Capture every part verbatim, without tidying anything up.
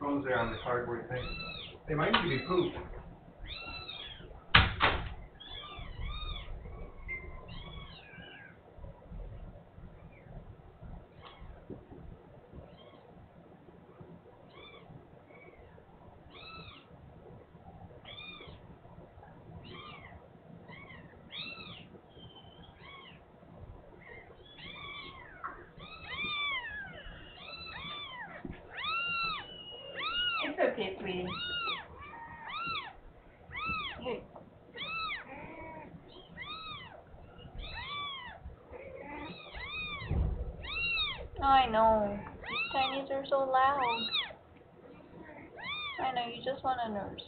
phones there on the cardboard thing. They might need to be pooped. It's okay, sweetie. Hey. I know. These tinies are so loud. I know, you just want a nurse.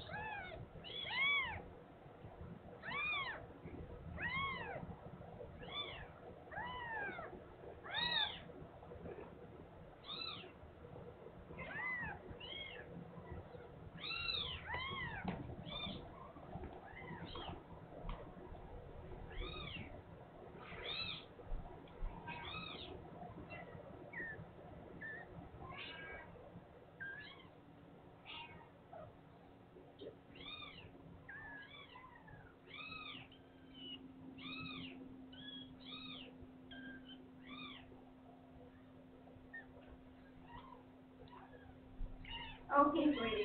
Okay, sweetie.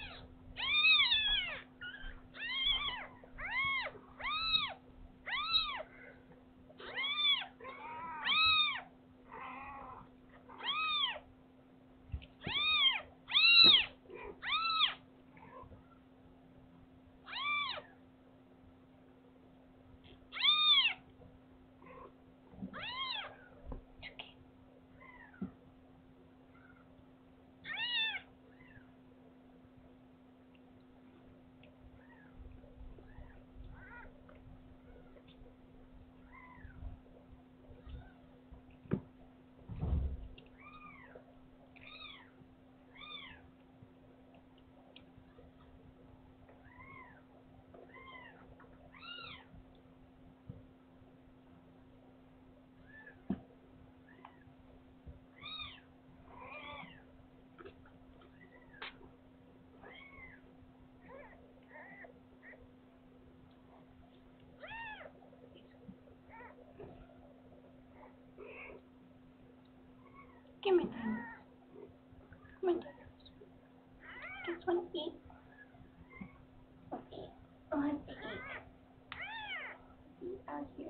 Give me that. Come on, just want to eat. Okay. Oh, I have to eat. Eat out here.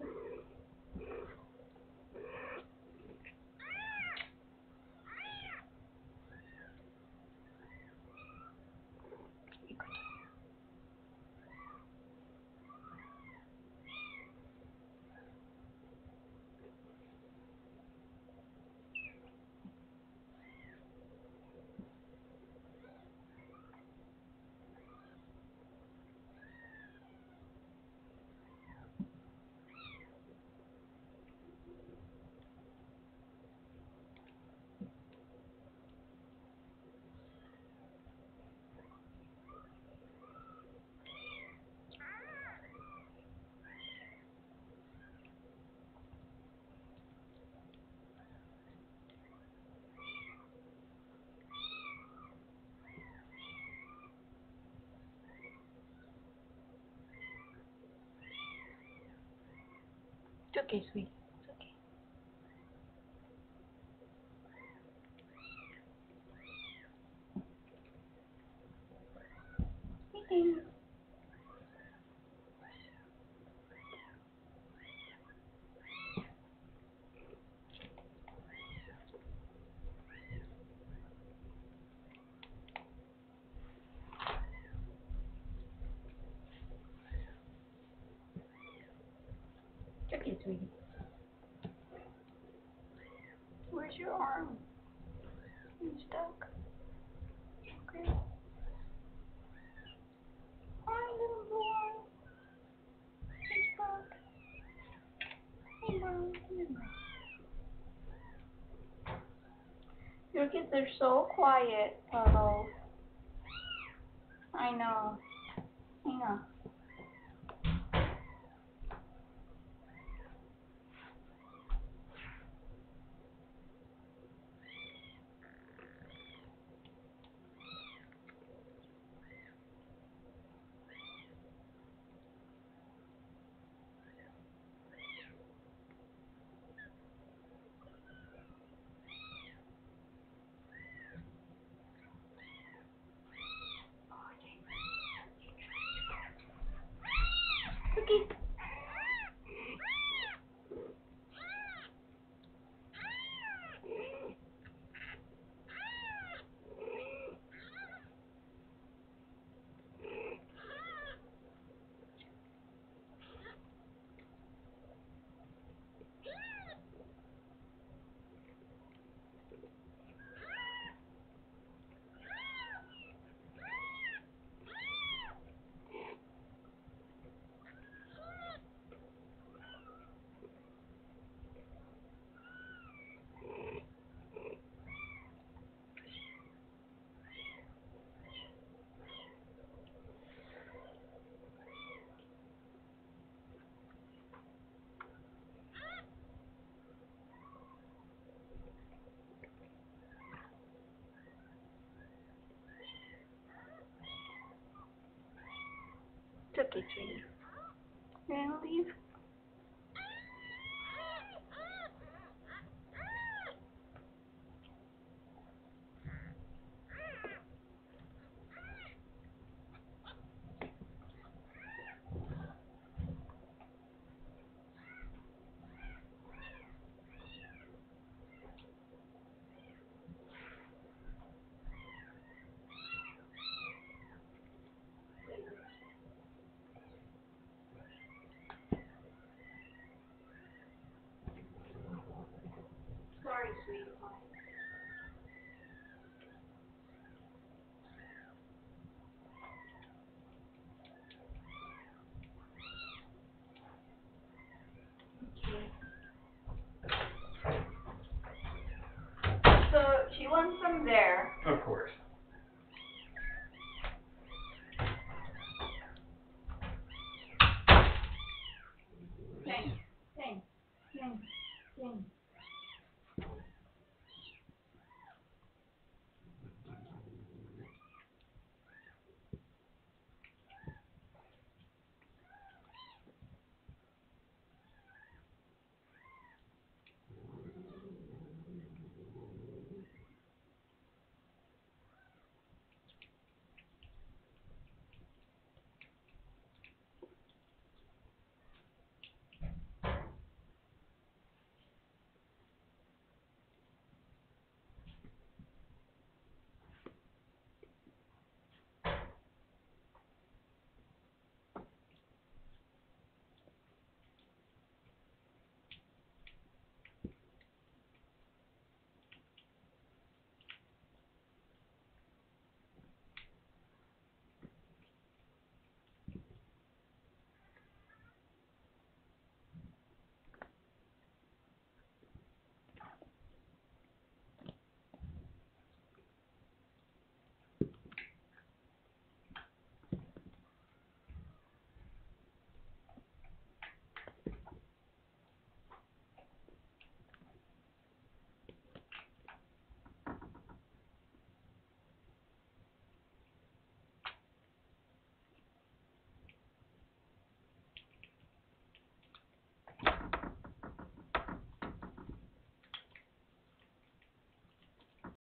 It's okay, sweetie. It's okay. Eating. It's okay, sweetie. Where's your arm? You stuck? Okay. Hi, little boy. Hey, Buck. Hey, Buck. Hey, Buck. Your kids are so quiet, Toto. I know. I know. birthday tree. You're gonna leave? Sorry, sweetheart. Okay. So she wants some there. Of course. Dang, dang, dang, dang.